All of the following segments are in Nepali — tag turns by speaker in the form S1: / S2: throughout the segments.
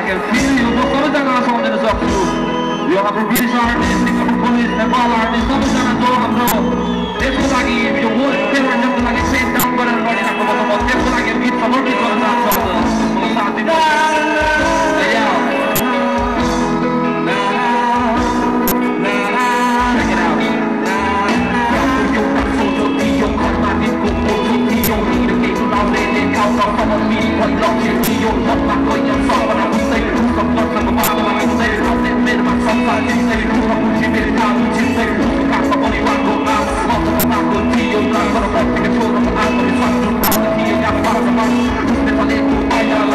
S1: can feel you. सबैजना समाउन सक्छु यो हाम्रो British army Singapore police Nepal army सबैजना जो हाम्रो देशको लागि यो वर्ल्ड टेररिजमको लागि सेट डाउन गरेर लडिरहेको म त्यसको लागि गीत समर्पित गर्न चाहन्छु मलाई साथ दिनु Hãy subscribe cho kênh Ghiền Mì Gõ để không bỏ lỡ những video hấp dẫn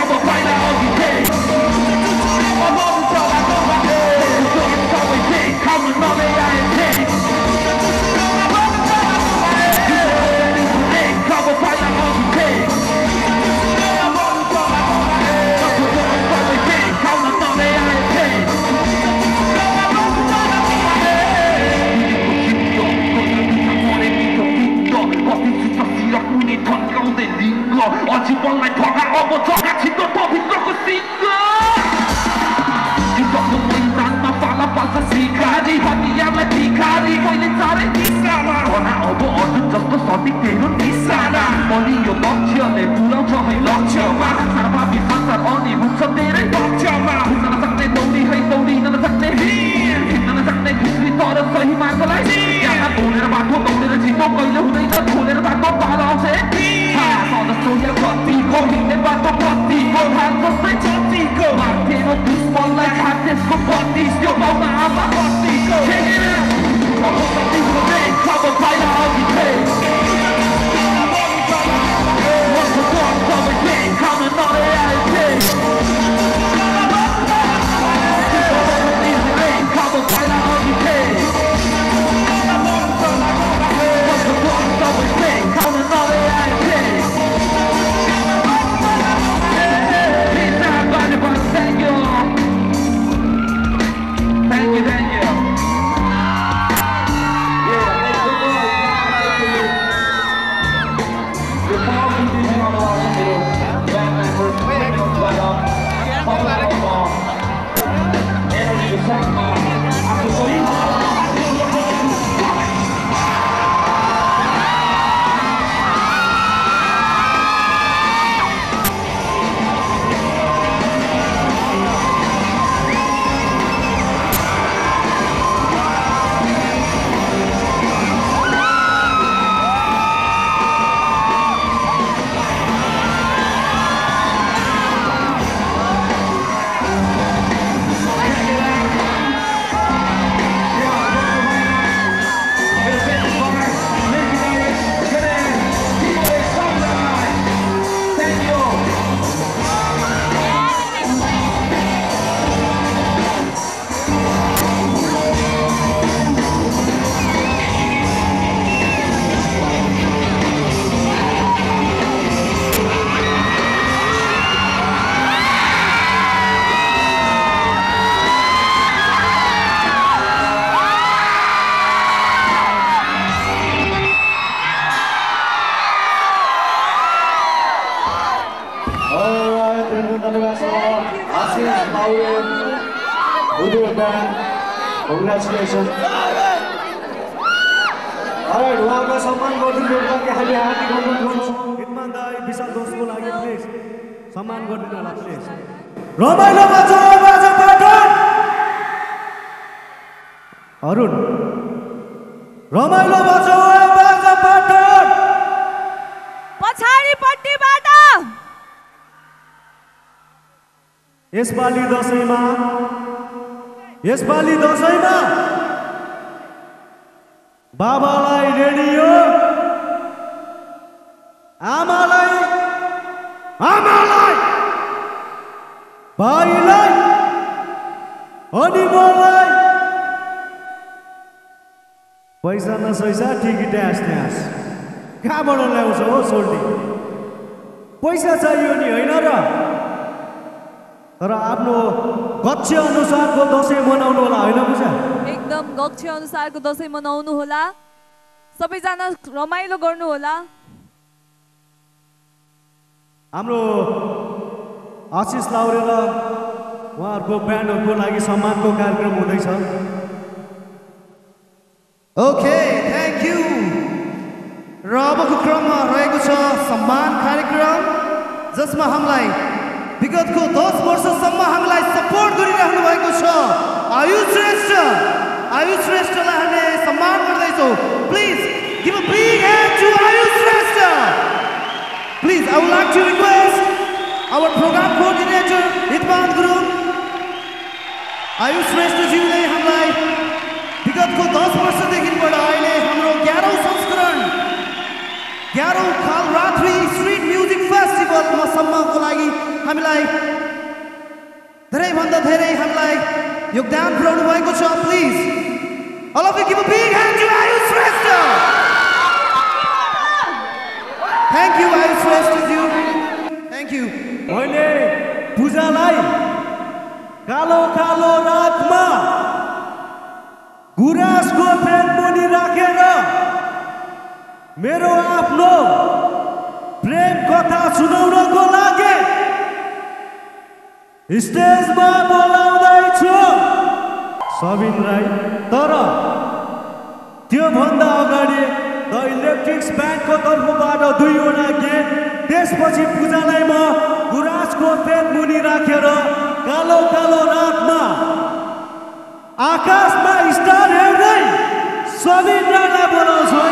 S1: como baila Oggy oggi vuole tornare a motorare ci do pochi troppo singo ti tocco ma fa la falsa sicari famiglia ticari vuoi iniziare di strada ora oggi giusto so di te non di strada ogni io l'occhio ne pula come l'occhio ma sarà mi fatta ogni muccio dire l'occhio ma non sa ne doni hai doni non sa ne non sa ne chi si torna sai ma con lei ya la buona ma tu non ne ci tocco io non ne buona ma tu parla se sono contigo, ne vado contigo, tanto sei contigo Martino tu spotlight, hattesco contigo, ma una ama contigo Check it out! Ma cosa dico te, come baila oggi te Molto buono come te, come non è te Come baila oggi te Molto buono come te, come non è te Thank you. Before we continue on our band members, energy the second
S2: Congratulations. Alright, उहाँको सम्मान गरिदिनुको लागि हामी हार्दिक अनुरोध गर्छौँ। हितमान दाइ विशाल दोषको लागि प्लिज सम्मान गरिदिनु होला प्लिज। रमाइलो बजाऊ बाजा पाटन। अरुण रमाइलो बजाऊ बाजा पाटन।
S3: पछाडिपट्टिबाट
S2: यसपालि दशैंमा बाबालाई रेडियो आमालाई भाइलाई अनि मलाई पैसा नसैसा टिकट ट्यास कहाँबाट ल्याउँछ हो सोल्टी पैसा चाहियो नि होइन र तर आफ्नो गच्छ अनुसारको दशैं मनाउनु होला होइन बुझा
S3: एकदम गच्छ अनुसारको दशैं मनाउनु होला सबैजना रमाइलो गर्नु होला
S2: हाम्रो आशिष लाउरे र उहाँहरुको ब्यान्डहरुको लागि सम्मानको कार्यक्रम हुँदैछ
S4: ओके थ्यांक यू र अबको क्रममा रहेको छ सम्मान कार्यक्रम जसमा हामीलाई विगतको 10 वर्षसम्म हामीलाई सपोर्ट गरिराख्नु भएको छ आयुष श्रेष्ठलाई हामीले सम्मान गर्दैछौँ please give a big hand to Ayush Shrestha please I would like to request our program coordinator Hitman Gurung Ayush श्रेष्ठज्यूले हामीलाई विगतको 10 वर्षदेखिबाट अहिले हाम्रो 11औं संस्करण 11औं कालरात्रि स्ट्रिट म्युजिक फेस्टिभलमा सम्मको लागि हामीलाई धेरैभन्दा धेरै हामीलाई योगदान पुर्याउनु भएको छ please all of you give a big hand to Ayush Shrestha thank you Ayush Shrestha ji thank you
S2: मैले पूजालाई कालो कालो रातमा गुराँसको फेदमुनि राखेर मेरो आफ्नो प्रेम कथा सुनाउनको लागि स्टेजमा बोलाउँदैछु सबिन राई तर त्यो भन्दा अगाडि द इलेक्ट्रिक्स ब्यान्डको तर्फबाट 2 वटा गीत त्यसपछि पूजालाई म गुराँसको फेदमुनि राखेर कालो कालो रातमा आकाशमा स्टार हेर्दै सबिन राईलाई बोलाउँछु